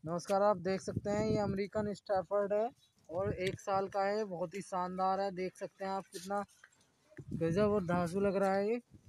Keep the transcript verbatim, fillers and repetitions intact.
नमस्कार। आप देख सकते हैं ये अमेरिकन स्टैफर्ड है और एक साल का है। बहुत ही शानदार है, देख सकते हैं आप कितना गजब और धांसू लग रहा है ये।